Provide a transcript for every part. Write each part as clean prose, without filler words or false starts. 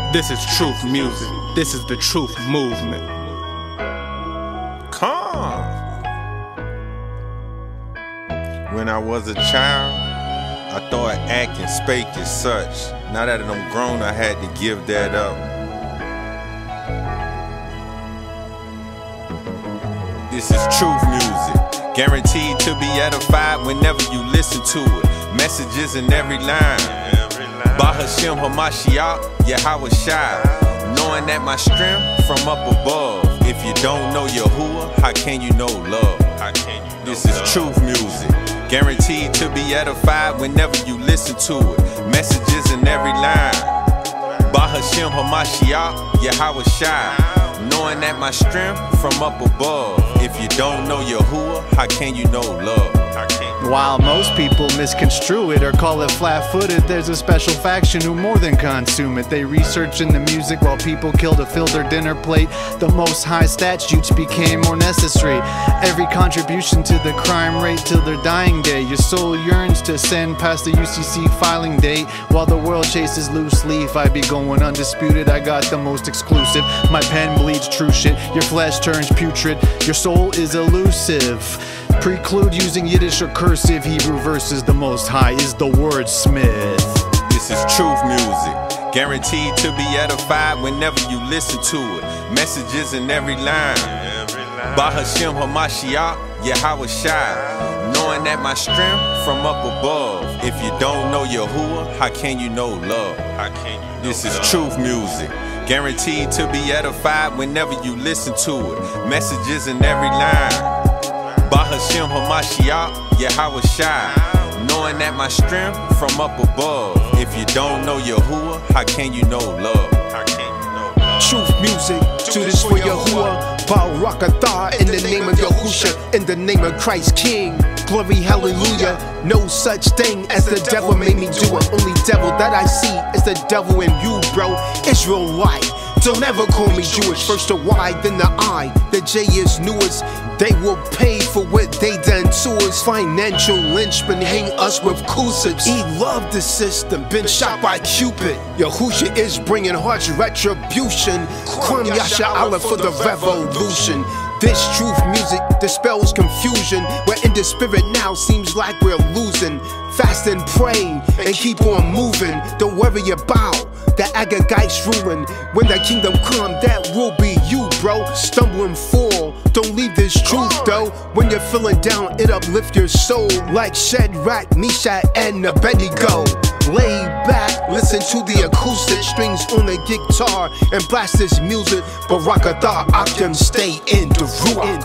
This is truth music. This is the truth movement. Calm. When I was a child, I thought act and spake as such. Now that I'm grown, I had to give that up. This is truth music, guaranteed to be edified whenever you listen to it. Messages in every line. Bahashim Hamashiach, Yahweh Shai. Knowing that my strength from up above. If you don't know Yahuwah, how can you know love? This is truth music, guaranteed to be edified whenever you listen to it. Messages in every line. Bahashim Hamashiach, Yahweh Shai. Knowing that my strength from up above. If you don't know Yahuwah, how can you know love? While most people misconstrue it or call it flat-footed, there's a special faction who more than consume it. They research in the music while people kill to fill their dinner plate. The Most High statutes became more necessary. Every contribution to the crime rate till their dying day. Your soul yearns to send past the UCC filing date. While the world chases loose leaf, I be going undisputed. I got the most exclusive. My pen bleeds true shit. Your flesh turns putrid. Your soul is elusive. Preclude using Yiddish or cursive Hebrew verses. The Most High is the wordsmith. This is truth music, guaranteed to be edified whenever you listen to it. Messages in every line. Bahashim Hamashiach, Yahweh Shai. Knowing that my strength from up above. If you don't know Yahuwah, how can you know love? This is truth music, guaranteed to be edified whenever you listen to it. Messages in every line. Bahashim Hamashiach, Yahweh Shai. Knowing that my strength from up above. If you don't know Yahuwah, how can you know love? Truth music, do this for Yahuwah. Barakatah, in the name of Yahusha, in the name of Christ King. Glory, hallelujah. No such thing as the devil made me do it. Only devil that I see is the devil in you, bro. Israelite. Don't ever call me Jewish. First the Y, then the I. The J is newest. They will pay for what they done to us. Financial lynchman, hang us with crucifix. He loved the system, been shot by Cupid. Yahusha is bringing harsh retribution. Kwam Yasha Allah for the revolution. This truth music dispels confusion. We're in the spirit now, seems like we're losing. Fast and pray and keep on moving. Don't worry about the Agagite's ruin. When the kingdom come, that will be you, bro. Stumble and fall, don't leave this truth though. When you're feeling down, it uplift your soul. Like Shadrach, Meshach, and Abednego. Lay back, listen to the acoustic strings on the guitar and blast this music. Barakatah, Akim, stay in the ruach.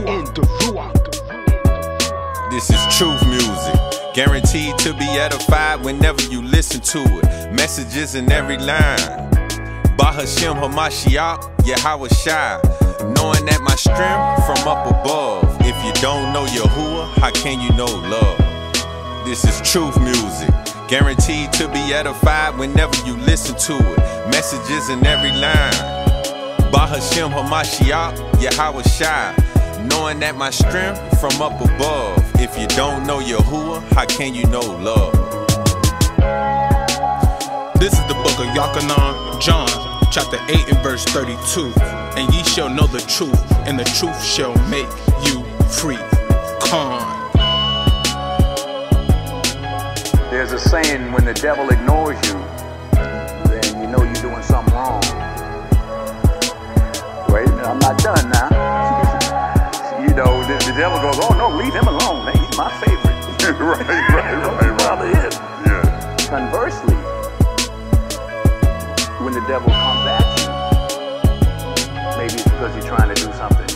This is truth music, guaranteed to be edified whenever you listen to it. Messages in every line. Bahashim Hamashiach, Yahweh Shai. Knowing that my strength from up above. If you don't know Yahuwah, how can you know love? This is truth music, guaranteed to be edified whenever you listen to it. Messages in every line. Bahashim Hamashiach, Yahweh Shai. Knowing that my strength from up above. If you don't know Yahuwah, how can you know love? This is the book of Yochanan, John, chapter 8 and verse 32. And ye shall know the truth, and the truth shall make you free. Khan. There's a saying, when the devil ignores you, then you know you're doing something wrong. Wait a minute, I'm not done now. You know, the devil goes, oh no, leave him alone, man, he's my favorite. right. Brother is. Yeah. Conversely, when the devil comes at you, maybe it's because you're trying to do something